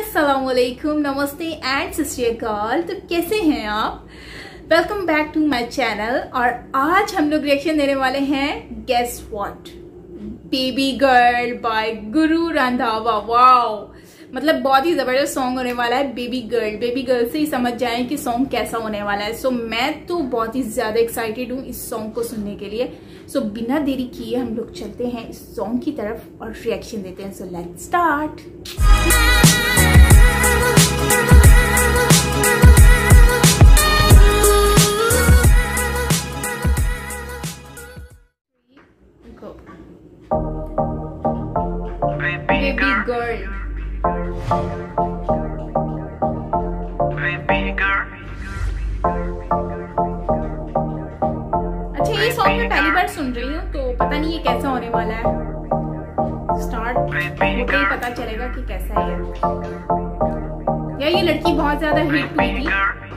अस्सलामुअलैकुम, नमस्ते एंड सत श्री अकाल। तो कैसे हैं आप? Welcome back to my channel. और आज हम लोग रिएक्शन देने वाले हैं guess what, baby girl by Guru Randhawa. Wow, मतलब बहुत ही जबरदस्त सॉन्ग होने वाला है। बेबी गर्ल से ही समझ जाएं कि सॉन्ग कैसा होने वाला है। सो मैं तो बहुत ही ज्यादा एक्साइटेड हूँ इस सॉन्ग को सुनने के लिए। सो बिना देरी किए हम लोग चलते हैं इस सॉन्ग की तरफ और रिएक्शन देते हैं। So let's start. Baby girl. अच्छा, ये सॉन्ग मैं पहली बार सुन रही हूँ तो पता नहीं ये कैसा होने वाला है। स्टार्ट होते ही पता चलेगा कि कैसा है। या ये लड़की बहुत ज्यादा हिट हुई थी।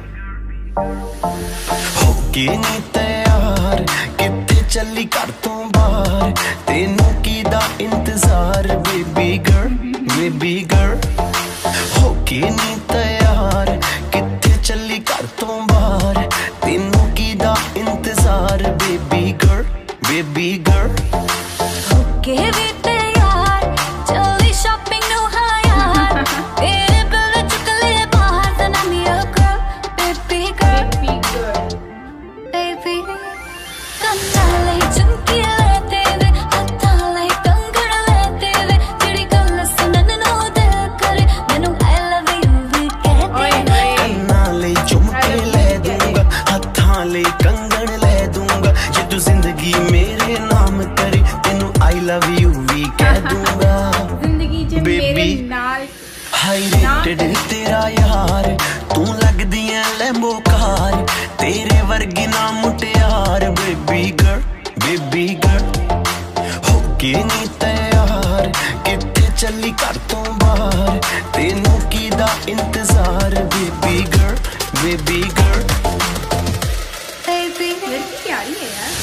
होके नी तैयार किथे चली कर तो बाहर, तेनू की दा इंतजार बेबी गर्ल। होके नी तैयार किथे चली कर तो बाहर, तेनू की दा इंतजार बेबी गर्ल। होके भी तैयार चली शॉपिंग नु हाया, तेरे बिल चुक ले बाहर दा ना मेरा गर्ल बेबी गर्ल। बेबी कन्ना ले चुमकी ले तेरे हत्था ले कंगड़ ले तेरे, जेड़ी गल सुनन नु दिल करे मैनू आई लव यू भी कह दे। कन्ना ले चुमके ले दूंगा, हत्था ले कंगड़ ले दूंगा, जे तू जिंदगी मेरे नाम करे तेनू आई लव यू भी कह दूंगा। जिंदगी जे मेरे नाल हाई रेटेड तेरा यार, तू लगदी है लैम्बो कार, तेरे वर्गी ना मुटियार बेबी गर्ल। होके नी तैयार किथे चली कर तो बाहर, तेनू की दा इंतजार बेबी गर्ल। बेबी लड़की प्यारी है यार।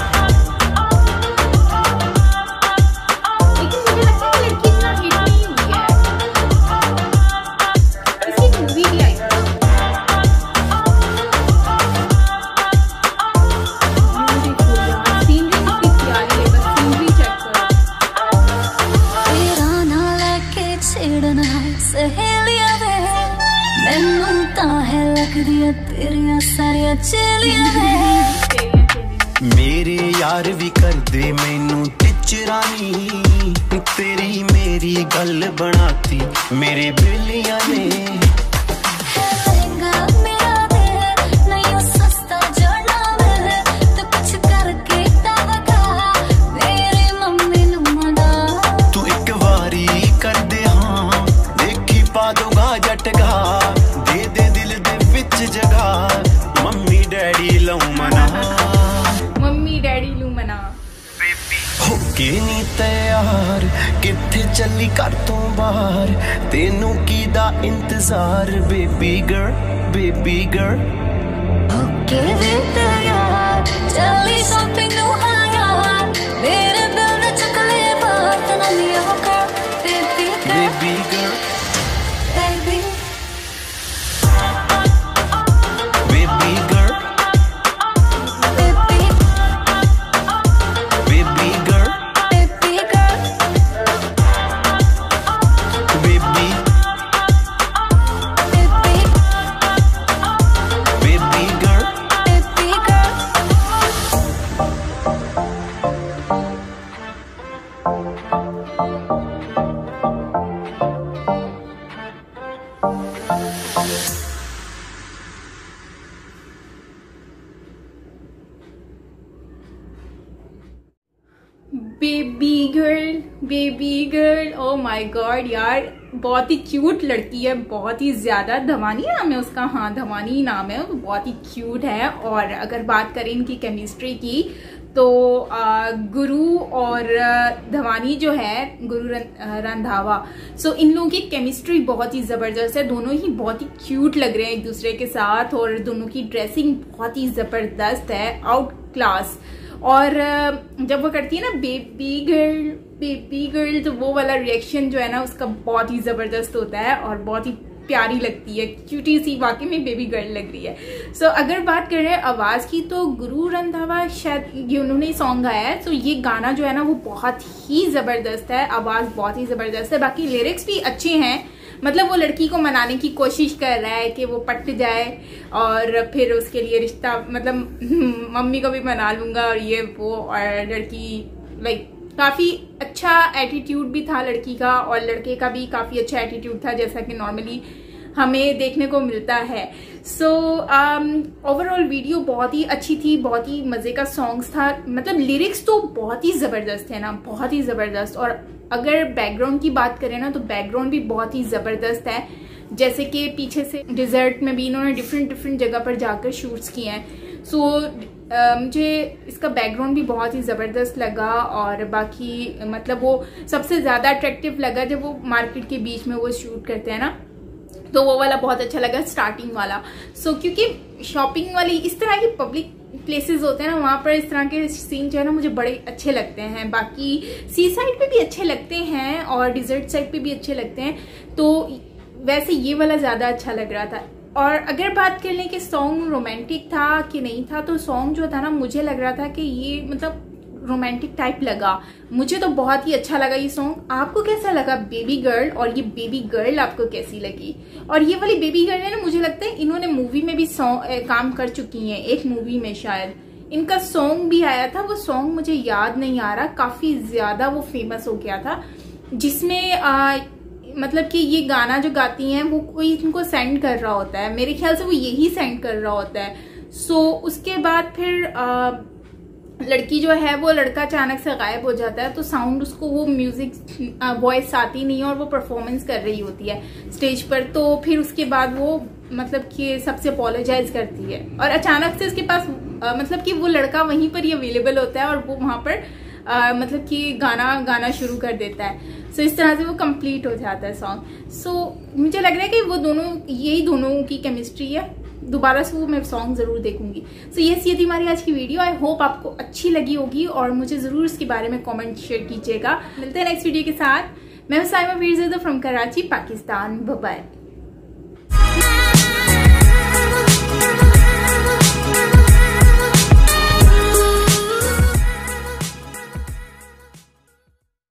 सहेलियां वे मैनू तां है लगदियां तेरियां सारियां चेलियां वे। मेरे यार भी कर दे मैनू टिचरानी, तेरी मेरी गल बनाती मेरे बेलियां ने। होके नी तैयार किथे चली कर तो बाहर, तेनू की दा इंतजार बेबी गर्ल। होके भी तैयार चली शॉपिंग नु हाया, मेरे बिल ने चुक ले बाहर ना मेरा girl baby girl. Baby girl, oh my god यार, बहुत ही क्यूट लड़की है, बहुत ही ज्यादा। धवानी नाम है उसका, हाँ धवानी नाम है, बहुत ही क्यूट है। और अगर बात करें इनकी केमिस्ट्री की तो गुरु और धवानी जो है, गुरु रंधावा, सो इन लोगों की केमिस्ट्री बहुत ही जबरदस्त है। दोनों ही बहुत ही क्यूट लग रहे हैं एक दूसरे के साथ और दोनों की ड्रेसिंग बहुत ही जबरदस्त है, आउट क्लास। और जब वो करती है ना बेबी गर्ल, तो वो वाला रिएक्शन जो है ना उसका बहुत ही ज़बरदस्त होता है और बहुत ही प्यारी लगती है, क्यूटी सी, वाकई में बेबी गर्ल लग रही है। सो अगर बात कर रहे हैं आवाज़ की, तो गुरु रंधावा शायद ये उन्होंने सॉन्ग गाया है। तो ये गाना जो है ना वो बहुत ही ज़बरदस्त है, आवाज़ बहुत ही ज़बरदस्त है। बाकी लिरिक्स भी अच्छे हैं, मतलब वो लड़की को मनाने की कोशिश कर रहा है कि वो पट जाए और फिर उसके लिए रिश्ता, मतलब मम्मी को भी मना लूँगा और ये वो, और लड़की लाइक काफ़ी अच्छा एटीट्यूड भी था लड़की का और लड़के का भी काफ़ी अच्छा एटीट्यूड था, जैसा कि नॉर्मली हमें देखने को मिलता है। सो ओवरऑल वीडियो बहुत ही अच्छी थी, बहुत ही मज़े का सॉन्ग्स था, मतलब लिरिक्स तो बहुत ही ज़बरदस्त है ना, बहुत ही ज़बरदस्त। और अगर बैकग्राउंड की बात करें ना तो बैकग्राउंड भी बहुत ही ज़बरदस्त है, जैसे कि पीछे से डिज़र्ट में भी इन्होंने डिफरेंट जगह पर जाकर शूट्स किए हैं। सो मुझे इसका बैकग्राउंड भी बहुत ही ज़बरदस्त लगा। और बाकी मतलब वो सबसे ज़्यादा अट्रैक्टिव लगा जब वो मार्केट के बीच में वो शूट करते हैं ना, तो वो वाला बहुत अच्छा लगा, स्टार्टिंग वाला। सो क्योंकि शॉपिंग वाली इस तरह की पब्लिक प्लेसेस होते हैं ना, वहाँ पर इस तरह के सीन जो है ना मुझे बड़े अच्छे लगते हैं। बाकी सी साइड पे भी अच्छे लगते हैं और डिजर्ट साइड पे भी अच्छे लगते हैं, तो वैसे ये वाला ज़्यादा अच्छा लग रहा था। और अगर बात कर लें कि सॉन्ग रोमांटिक था कि नहीं था, तो सॉन्ग जो था ना मुझे लग रहा था कि ये मतलब रोमांटिक टाइप लगा, मुझे तो बहुत ही अच्छा लगा ये सॉन्ग। आपको कैसा लगा बेबी गर्ल, और ये बेबी गर्ल आपको कैसी लगी? और ये वाली बेबी गर्ल है ना, मुझे लगता है इन्होंने मूवी में भी काम कर चुकी हैं, एक मूवी में शायद इनका सॉन्ग भी आया था। वो सॉन्ग मुझे याद नहीं आ रहा, काफी ज्यादा वो फेमस हो गया था, जिसमें मतलब कि ये गाना जो गाती हैं वो कोई इनको सेंड कर रहा होता है, मेरे ख्याल से वो यही सेंड कर रहा होता है। सो उसके बाद फिर लड़की जो है वो लड़का अचानक से गायब हो जाता है, तो साउंड उसको वो म्यूजिक वॉइस आती नहीं है और वो परफॉर्मेंस कर रही होती है स्टेज पर। तो फिर उसके बाद वो मतलब कि सबसे अपोलोजाइज करती है और अचानक से उसके पास मतलब कि वो लड़का वहीं पर ही अवेलेबल होता है और वो वहां पर मतलब कि गाना शुरू कर देता है। सो इस तरह से वो कंप्लीट हो जाता है सॉन्ग। सो मुझे लग रहा है कि वो दोनों, यही दोनों की केमिस्ट्री है। दोबारा से वो मैं सॉन्ग जरूर देखूंगी। सो ये थी हमारी आज की वीडियो। आई होप आपको अच्छी लगी होगी और मुझे जरूर इसके बारे में कमेंट शेयर कीजिएगा। मिलते हैं नेक्स्ट वीडियो के साथ। मैं Saima Pirzada from Karachi, Pakistan. Bye bye.